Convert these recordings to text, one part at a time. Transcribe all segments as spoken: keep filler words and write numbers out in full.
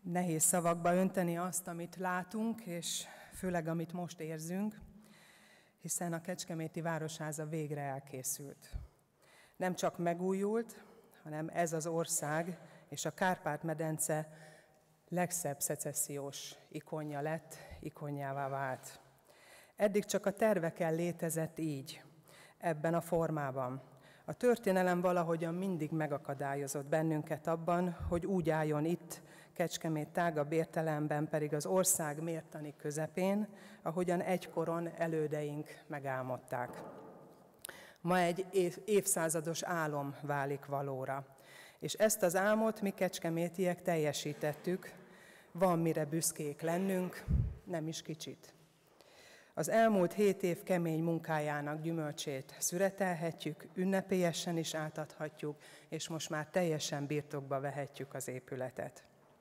Nehéz szavakba önteni azt, amit látunk, és főleg amit most érzünk, hiszen a Kecskeméti Városháza végre elkészült. Nem csak megújult, hanem ez az ország és a Kárpát-medence legszebb szecessziós ikonja lett, ikonjává vált. Eddig csak a terveken létezett így, ebben a formában. A történelem valahogyan mindig megakadályozott bennünket abban, hogy úgy álljon itt, Kecskemét tágabb értelemben pedig az ország mértani közepén, ahogyan egykoron elődeink megálmodták. Ma egy év, évszázados álom válik valóra, és ezt az álmot mi kecskemétiek teljesítettük, van mire büszkék lennünk, nem is kicsit. Az elmúlt hét év kemény munkájának gyümölcsét szüretelhetjük, ünnepélyesen is átadhatjuk, és most már teljesen birtokba vehetjük az épületet.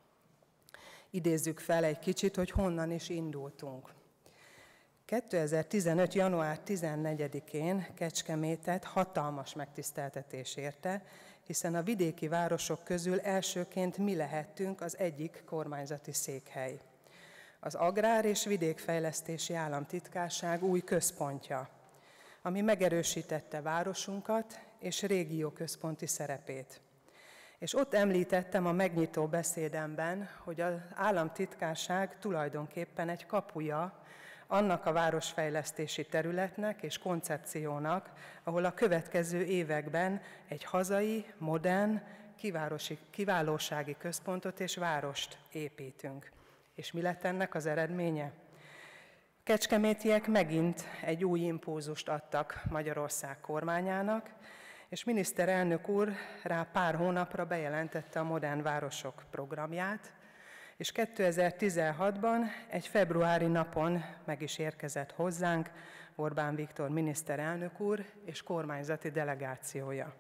Idézzük fel egy kicsit, hogy honnan is indultunk. kétezer-tizenöt. január tizennegyedikén Kecskemétet hatalmas megtiszteltetés érte, hiszen a vidéki városok közül elsőként mi lehettünk az egyik kormányzati székhely. Az Agrár- és Vidékfejlesztési Államtitkárság új központja, ami megerősítette városunkat és régióközponti szerepét. És ott említettem a megnyitó beszédemben, hogy az államtitkárság tulajdonképpen egy kapuja annak a városfejlesztési területnek és koncepciónak, ahol a következő években egy hazai, modern, kiválósági központot és várost építünk. És mi lett ennek az eredménye? Kecskemétiek megint egy új impulzust adtak Magyarország kormányának, és miniszterelnök úr rá pár hónapra bejelentette a Modern Városok programját, és kétezer-tizenhatban egy februári napon meg is érkezett hozzánk Orbán Viktor miniszterelnök úr és kormányzati delegációja.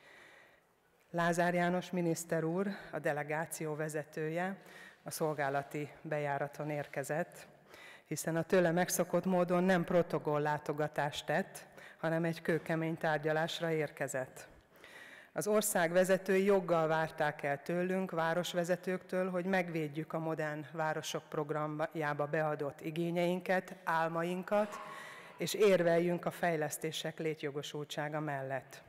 Lázár János miniszter úr, a delegáció vezetője, a szolgálati bejáraton érkezett, hiszen a tőle megszokott módon nem protokoll látogatást tett, hanem egy kőkemény tárgyalásra érkezett. Az ország vezetői joggal várták el tőlünk, városvezetőktől, hogy megvédjük a Modern Városok programjába beadott igényeinket, álmainkat, és érveljünk a fejlesztések létjogosultsága mellett.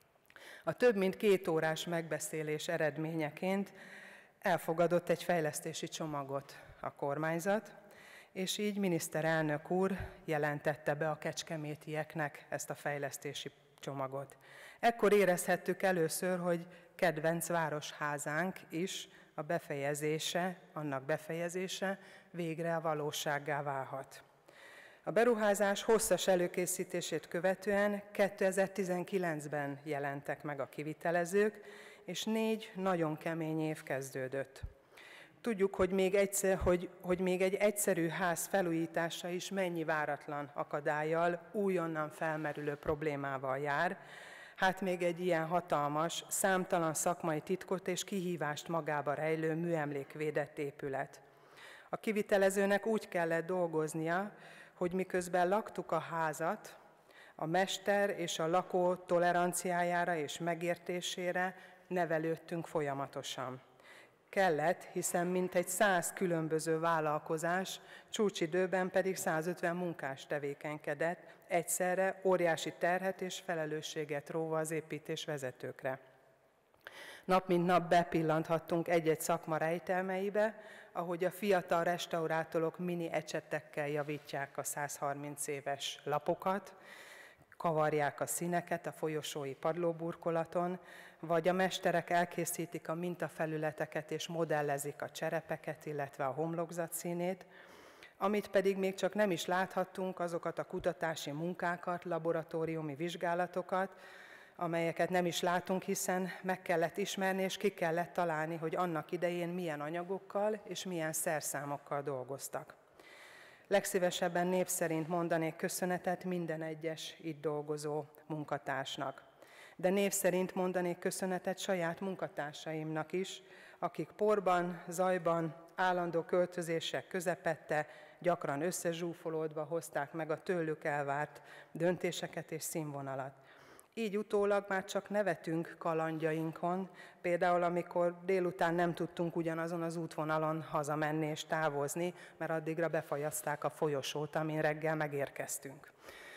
A több mint két órás megbeszélés eredményeként elfogadott egy fejlesztési csomagot a kormányzat, és így miniszterelnök úr jelentette be a kecskemétieknek ezt a fejlesztési csomagot. Ekkor érezhettük először, hogy kedvenc városházánk is a befejezése, annak befejezése végre a valósággá válhat. A beruházás hosszas előkészítését követően kétezer-tizenkilencben jelentek meg a kivitelezők, és négy nagyon kemény év kezdődött. Tudjuk, hogy még, egyszer, hogy, hogy még egy egyszerű ház felújítása is mennyi váratlan akadállyal, újonnan felmerülő problémával jár. Hát még egy ilyen hatalmas, számtalan szakmai titkot és kihívást magába rejlő műemlékvédett épület. A kivitelezőnek úgy kellett dolgoznia, hogy miközben laktuk a házat, a mester és a lakó toleranciájára és megértésére nevelődtünk folyamatosan. Kellett, hiszen mintegy száz különböző vállalkozás, csúcsidőben pedig százötven munkás tevékenykedett, egyszerre óriási terhet és felelősséget róva az építés vezetőkre. Nap mint nap bepillanthattunk egy-egy szakma rejtelmeibe, ahogy a fiatal restaurátorok mini ecsettekkel javítják a százharminc éves lapokat, kavarják a színeket a folyosói padlóburkolaton, vagy a mesterek elkészítik a mintafelületeket és modellezik a cserepeket, illetve a homlokzat színét, amit pedig még csak nem is láthattunk, azokat a kutatási munkákat, laboratóriumi vizsgálatokat, amelyeket nem is látunk, hiszen meg kellett ismerni és ki kellett találni, hogy annak idején milyen anyagokkal és milyen szerszámokkal dolgoztak. Legszívesebben név szerint mondanék köszönetet minden egyes itt dolgozó munkatársnak. De név szerint mondanék köszönetet saját munkatársaimnak is, akik porban, zajban, állandó költözések közepette, gyakran összezsúfolódva hozták meg a tőlük elvárt döntéseket és színvonalat. Így utólag már csak nevetünk kalandjainkon, például amikor délután nem tudtunk ugyanazon az útvonalon hazamenni és távozni, mert addigra befajazták a folyosót, amin reggel megérkeztünk.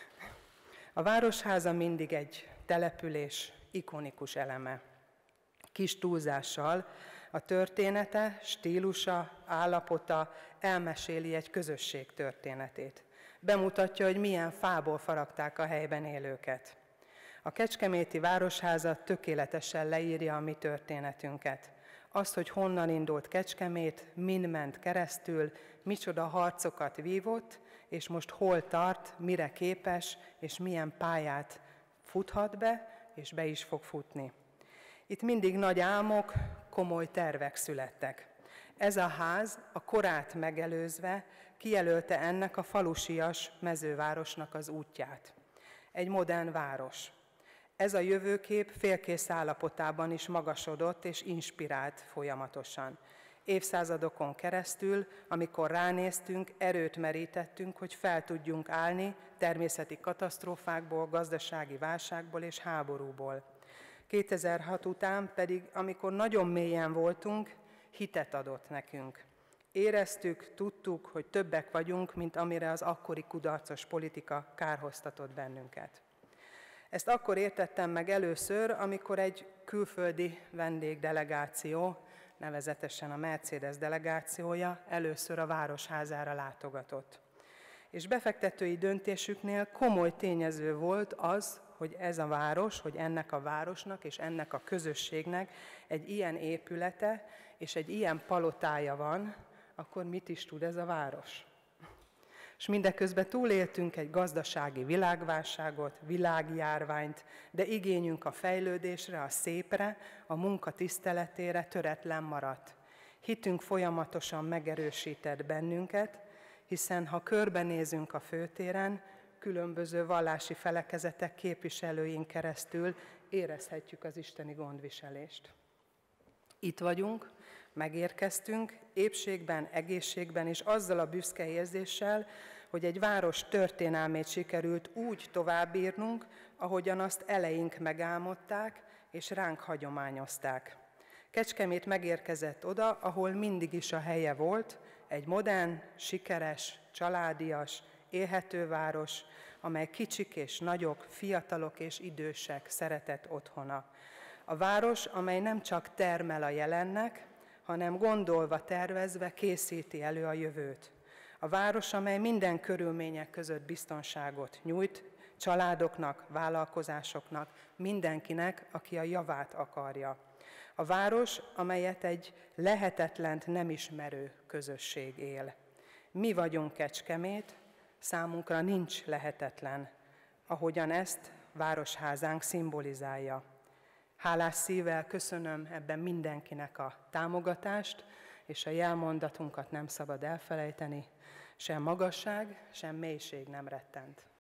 A Városháza mindig egy település ikonikus eleme. Kis túlzással a története, stílusa, állapota elmeséli egy közösség történetét. Bemutatja, hogy milyen fából faragták a helyben élőket. A Kecskeméti Városháza tökéletesen leírja a mi történetünket. Azt, hogy honnan indult Kecskemét, min ment keresztül, micsoda harcokat vívott, és most hol tart, mire képes, és milyen pályát futhat be, és be is fog futni. Itt mindig nagy álmok, komoly tervek születtek. Ez a ház a korát megelőzve kijelölte ennek a falusias mezővárosnak az útját. Egy modern város. Ez a jövőkép félkész állapotában is magasodott és inspirált folyamatosan. Évszázadokon keresztül, amikor ránéztünk, erőt merítettünk, hogy fel tudjunk állni természeti katasztrófákból, gazdasági válságból és háborúból. kétezer-hat után pedig, amikor nagyon mélyen voltunk, hitet adott nekünk. Éreztük, tudtuk, hogy többek vagyunk, mint amire az akkori kudarcos politika kárhoztatott bennünket. Ezt akkor értettem meg először, amikor egy külföldi vendégdelegáció, nevezetesen a Mercedes delegációja először a Városházára látogatott. És befektetői döntésüknél komoly tényező volt az, hogy ez a város, hogy ennek a városnak és ennek a közösségnek egy ilyen épülete és egy ilyen palotája van, akkor mit is tud ez a város? És mindeközben túléltünk egy gazdasági világválságot, világjárványt, de igényünk a fejlődésre, a szépre, a munka tiszteletére töretlen maradt. Hitünk folyamatosan megerősített bennünket, hiszen ha körbenézünk a főtéren, különböző vallási felekezetek képviselőin keresztül érezhetjük az isteni gondviselést. Itt vagyunk, megérkeztünk, épségben, egészségben és azzal a büszke érzéssel, hogy egy város történelmét sikerült úgy továbbírnunk, ahogyan azt eleink megálmodták és ránk hagyományozták. Kecskemét megérkezett oda, ahol mindig is a helye volt, egy modern, sikeres, családias, élhető város, amely kicsik és nagyok, fiatalok és idősek szeretett otthona. A város, amely nem csak termel a jelennek, hanem gondolva, tervezve készíti elő a jövőt. A város, amely minden körülmények között biztonságot nyújt, családoknak, vállalkozásoknak, mindenkinek, aki a javát akarja. A város, amelyet egy lehetetlent nem ismerő közösség él. Mi vagyunk Kecskemét, számunkra nincs lehetetlen, ahogyan ezt Városházánk szimbolizálja. Hálás szívvel köszönöm ebben mindenkinek a támogatást, és a jelmondatunkat nem szabad elfelejteni, sem magasság, sem mélység nem rettent.